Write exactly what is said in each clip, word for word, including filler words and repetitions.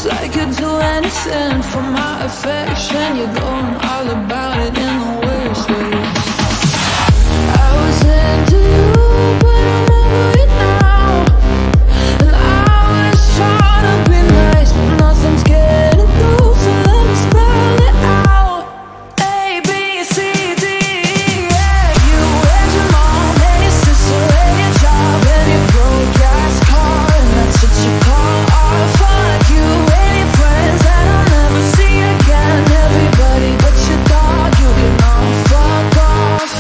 like you'd do anything for my affection. You're going all about it in the worst ways. I was into you, but I'm over it now. And I was trying to be nice, but nothing's getting through, so let me spell it out. A, B, C, D, E, F. You and your mom and your sister and your job and your broke ass car, and that's what you call art. Fuck you and your friends that I'll never see again. Everybody but your dog, you can all fuck off.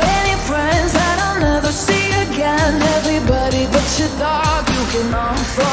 But your dog, you can all fuck